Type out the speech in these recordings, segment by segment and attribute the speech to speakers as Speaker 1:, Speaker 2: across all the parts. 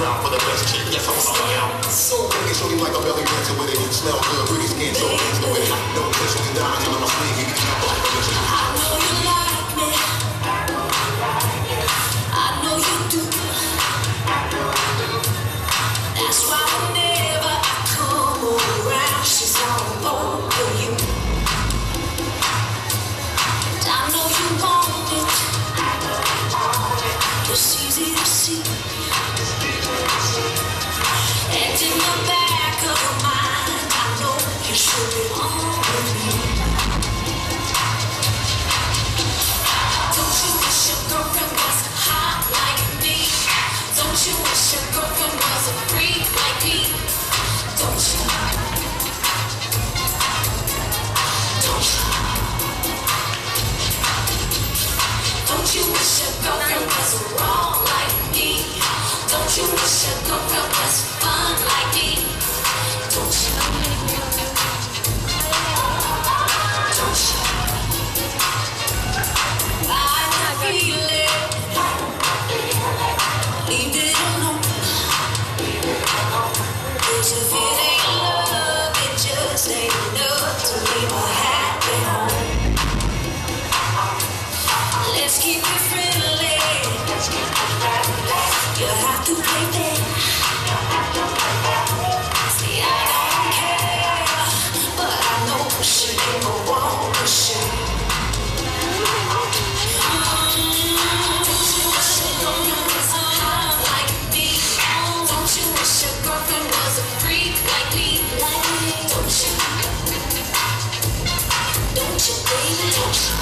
Speaker 1: crowd for the best chick. Yes, I'm around. So making sure you like a belly dancer with it. Smell good, pretty skin, so dancing with it. No pressure and diamonds on my sleeve. You can have like a bitch.
Speaker 2: I know you like me. I know you do. That's why whenever I come around, she's all over you. And I know you want it. It's easy to see. And in the back of your mind, I know you should be on me. Don't you wish your girlfriend was hot like me? Don't you wish your girlfriend was a freak like me? Don't you? Don't you? Don't you wish your girlfriend was wrong like me? Don't you wish your girlfriend was fun like me? Don't you? Don't you? I feel it. Leave it alone. 'Cause if it ain't love, it just ain't enough to leave a happy home. Let's keep it friendly. You have to play fair. See, I don't care, but I know she ain't gonna want to share. Don't you wish your girlfriend was hot like me? Don't you wish your girlfriend was a freak like me? Don't you? Don't you, baby? Don't you?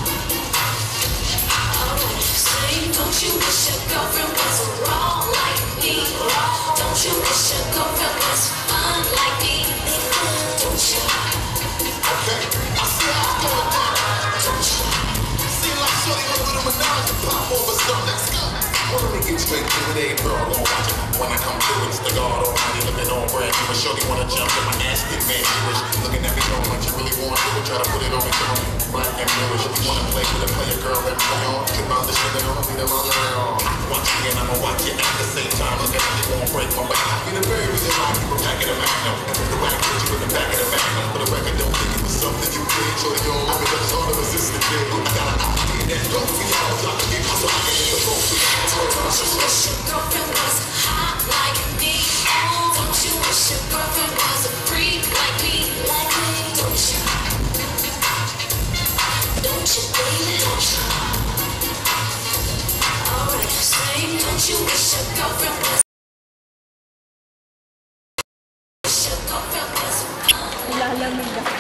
Speaker 2: Don't you wish your girlfriend was wrong like me? Don't you wish your girlfriend was fun like me? Don't you?
Speaker 1: Okay, I see how it's going down.
Speaker 2: Don't you?
Speaker 1: Seem like shorty went with a menage to pop over some. Let's go. Wanna make it straight to it, girl, gon' watch it. When I come through, it's the God Almighty looking on brand new. But shorty wanna jump in my ass, get mad, she wish. Looking at me, know what you really want to do. Try to put it on me, girl. Black and bluish. If you wanna play with a player, girl, let me play on. Trip out the shit, they don't need them all around. Watch me and I'ma watch it at the same time. Look at me, you won't break my back. Be the very reason why you were packing a magnum. And with the whack, put you in the back of the magnum. For the record, don't think it was something you did. Shorty, you don't love it, but it's hard to resist the kid. I got an idea that's dope for y'all. So I can get my so I can get the phone.
Speaker 2: Don't you wish your girlfriend was hot like me? Don't you wish your girlfriend was a freak like me? Don't you? Don't you, baby? Don't you? Alright, sing. Don't you wish your girlfriend was? Wish your girlfriend was.
Speaker 3: Lalamig ako.